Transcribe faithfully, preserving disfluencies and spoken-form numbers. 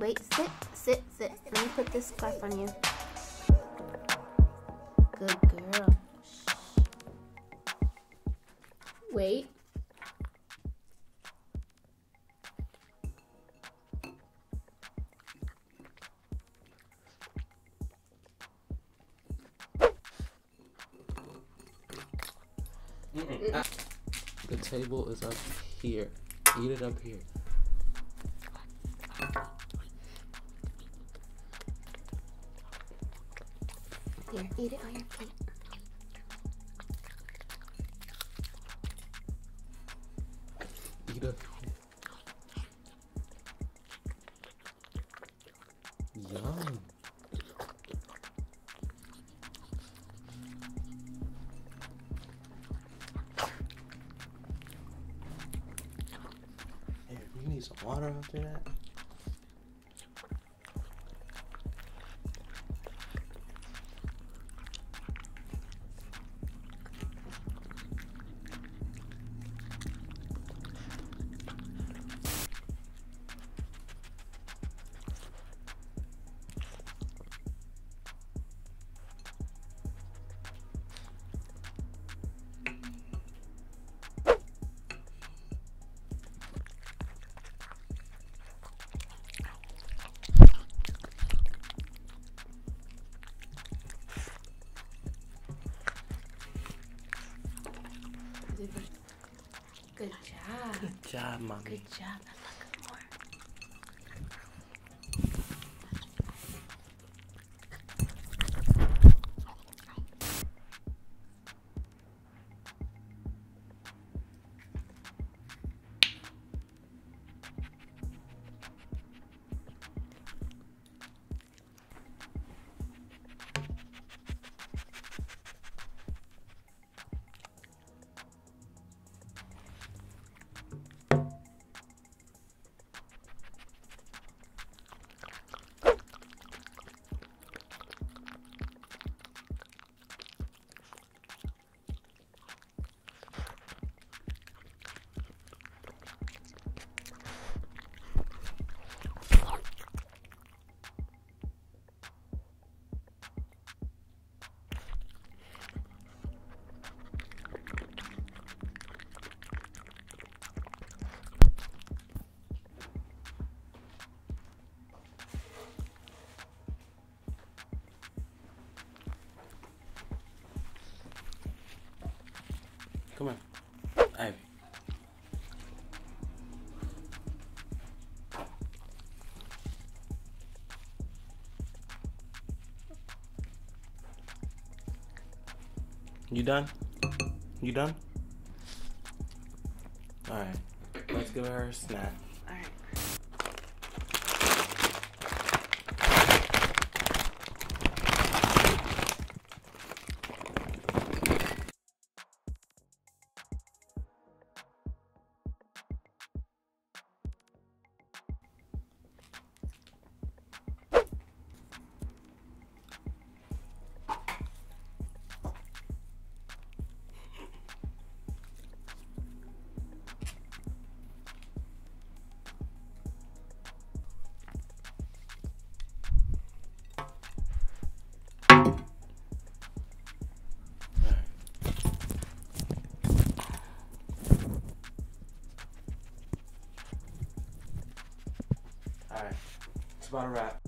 Wait, sit, sit, sit. Let me put this scarf on you. Good girl. Shh. Wait. Mm-mm. The table is up here. Eat it up here. Here, eat it on your plate. Eat up here. Yum. Hey, you need some water after that? Good job. Good job, mommy. Good job. Look more. Come on. Ivy. You done? You done? Alright. Let's give her a snack. Alright. Alright. It's about a wrap.